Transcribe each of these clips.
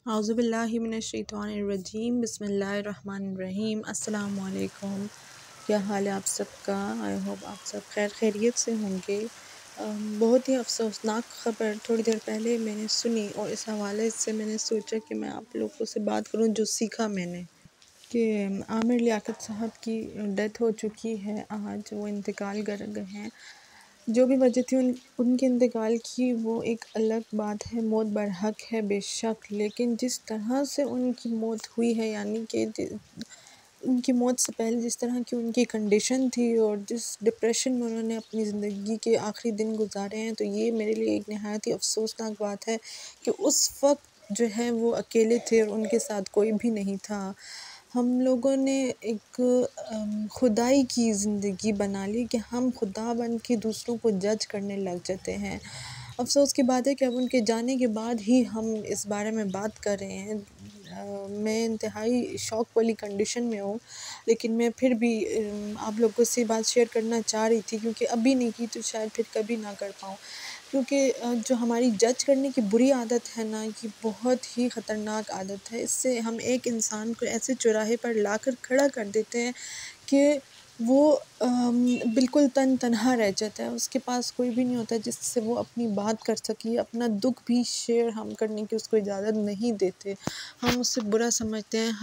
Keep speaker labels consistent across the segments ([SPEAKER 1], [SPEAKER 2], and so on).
[SPEAKER 1] اعوذ باللہ من الشیطان الرجیم بسم اللہ الرحمن الرحیم۔ السلام علیکم، کیا حال ہے آپ سب کا؟ آئی ہوپ آپ سب خیریت سے ہوں گے۔ بہت ہی افسوسناک خبر تھوڑی دیر پہلے میں نے سنی اور اس حوالے سے میں نے سوچا کہ میں آپ لوگوں سے بات کروں جو سیکھا میں نے کہ عامر لیاقت صاحب کی ڈیتھ ہو چکی ہے، آج وہ انتقال کر گئے ہیں۔ جو بھی وجہ تھی ان کے انتقال کی وہ ایک الگ بات ہے، موت برحق ہے بے شک، لیکن جس طرح سے ان کی موت ہوئی ہے، یعنی کہ ان کی موت سے پہلے جس طرح کی ان کی کنڈیشن تھی اور جس ڈپریشن میں انہوں نے اپنی زندگی کے آخری دن گزارے ہیں، تو یہ میرے لیے ایک نہایت ہی افسوسناک بات ہے کہ اس وقت جو ہے وہ اکیلے تھے اور ان کے ساتھ کوئی بھی نہیں تھا۔ ہم لوگوں نے ایک خدائی کی زندگی بنا لی کہ ہم خدا بن کے دوسروں کو جج کرنے لگ جاتے ہیں۔ افسوس کی بات ہے کہ اب ان کے جانے کے بعد ہی ہم اس بارے میں بات کر رہے ہیں۔ میں انتہائی شوق والی کنڈیشن میں ہوں، لیکن میں پھر بھی آپ لوگوں سے بات شیئر کرنا چاہ رہی تھی، کیونکہ ابھی نہیں کی تو شاید پھر کبھی نہ کر پاؤں، کیونکہ جو ہماری جج کرنے کی بری عادت ہے نا، یہ بہت ہی خطرناک عادت ہے۔ اس سے ہم ایک انسان کو ایسے چوراہے پر لا کر کھڑا کر دیتے ہیں کہ وہ بالکل تنہا رہ جاتا ہے، اس کے پاس کوئی بھی نہیں ہوتا جس سے وہ اپنی بات کر سکے، اپنا دکھ بھی شیئر ہم کرنے کی اس کو اجازت نہیں دیتے، ہم اس سے برا سمجھتے ہیں۔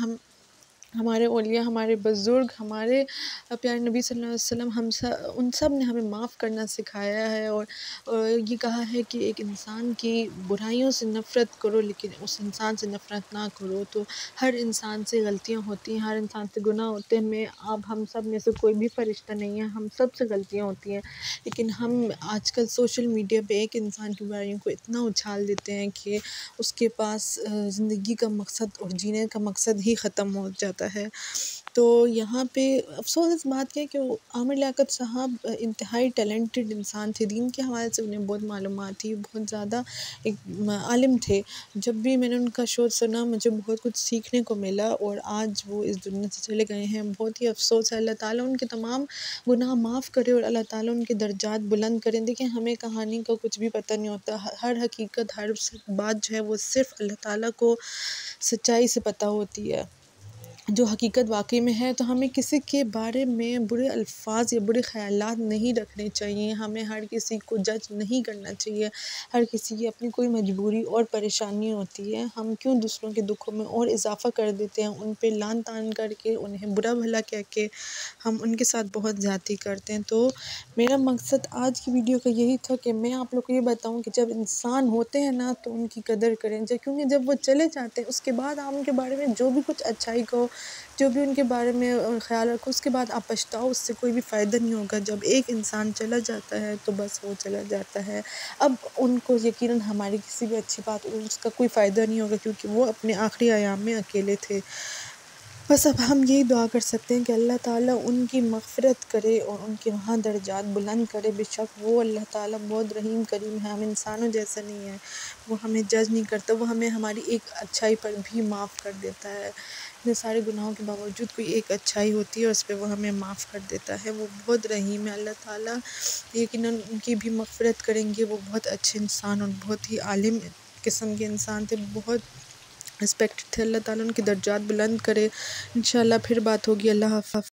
[SPEAKER 1] ہمارے اولیاء، ہمارے بزرگ، ہمارے پیارے نبی صلی اللہ علیہ وسلم ان سب نے ہمیں معاف کرنا سکھایا ہے اور یہ کہا ہے کہ ایک انسان کی برائیوں سے نفرت کرو لیکن اس انسان سے نفرت نہ کرو۔ تو ہر انسان سے غلطیاں ہوتی ہیں، ہر انسان سے گناہ ہوتے ہیں۔ ہم سب میں سے کوئی بھی فرشتہ نہیں ہے، ہم سب سے غلطیاں ہوتی ہیں، لیکن ہم آج کل سوشل میڈیا پہ ایک انسان کی برائیوں کو اتنا اچھال دیتے ہیں کہ اس کے پاس زندگی کا مقصد اور جینے کا مقصد ہی ختم ہو جاتا ہے۔ تو یہاں پہ افسوس اس بات کا ہے کہ عامر لیاقت صاحب انتہائی ٹیلنٹڈ انسان تھے، دین کے حوالے سے انہیں بہت معلومات تھی، بہت زیادہ ایک عالم تھے۔ جب بھی میں نے ان کا شو سنا مجھے بہت کچھ سیکھنے کو ملا، اور آج وہ اس دنیا سے چلے گئے ہیں، بہت ہی افسوس ہے۔ اللہ تعالیٰ ان کے تمام گناہ معاف کرے اور اللہ تعالیٰ ان کے درجات بلند کریں۔ دیکھیں، ہمیں کہانی کا کچھ بھی پتہ نہیں ہوتا، ہر حقیقت، ہر بات جو ہے وہ صرف اللہ تعالیٰ کو سچائی سے پتہ ہوتی ہے، جو حقیقت واقعی میں ہے۔ تو ہمیں کسی کے بارے میں برے الفاظ یا برے خیالات نہیں رکھنے چاہیے، ہمیں ہر کسی کو جج نہیں کرنا چاہیے، ہر کسی کی اپنی کوئی مجبوری اور پریشانی ہوتی ہے، ہم کیوں دوسروں کے دکھوں میں اور اضافہ کر دیتے ہیں، ان پہ لعن طعن کر کے، انہیں برا بھلا کہہ کے ہم ان کے ساتھ بہت زیادتی کرتے ہیں۔ تو میرا مقصد آج کی ویڈیو کا یہی تھا کہ میں آپ لوگ کو یہ بتاؤں کہ جب انسان ہوتے ہیں نا تو ان کی قدر کریں، کیونکہ جب وہ چلے جاتے ہیں اس کے بعد آپ ان کے بارے میں جو بھی کچھ اچھائی کہو، جو بھی ان کے بارے میں خیال رکھو، اس کے بعد آپ پچھتاؤ، اس سے کوئی بھی فائدہ نہیں ہوگا۔ جب ایک انسان چلا جاتا ہے تو بس وہ چلا جاتا ہے، اب ان کو یقیناً ہماری کسی بھی اچھی بات اس کا کوئی فائدہ نہیں ہوگا، کیونکہ وہ اپنے آخری ایام میں اکیلے تھے۔ بس اب ہم یہی دعا کر سکتے ہیں کہ اللہ تعالیٰ ان کی مغفرت کرے اور ان کے وہاں درجات بلند کرے۔ بے شک وہ اللہ تعالیٰ بہت رحیم کریم ہے، ہم انسانوں جیسا نہیں ہے، وہ ہمیں جج نہیں کرتا، وہ ہمیں ہماری ایک اچھائی پر بھی معاف کر دیتا ہے۔ اتنے سارے گناہوں کے باوجود کوئی ایک اچھائی ہوتی ہے اور اس پہ وہ ہمیں معاف کر دیتا ہے، وہ بہت رحیم ہے اللہ تعالیٰ۔ یقیناً ان کی بھی مغفرت کریں گے، وہ بہت اچھے انسان اور بہت ہی عالم قسم کے انسان تھے، بہت رسپیکٹ تھے۔ اللہ تعالیٰ ان کے درجات بلند کرے۔ انشاءاللہ پھر بات ہوگی۔ اللہ حافظ۔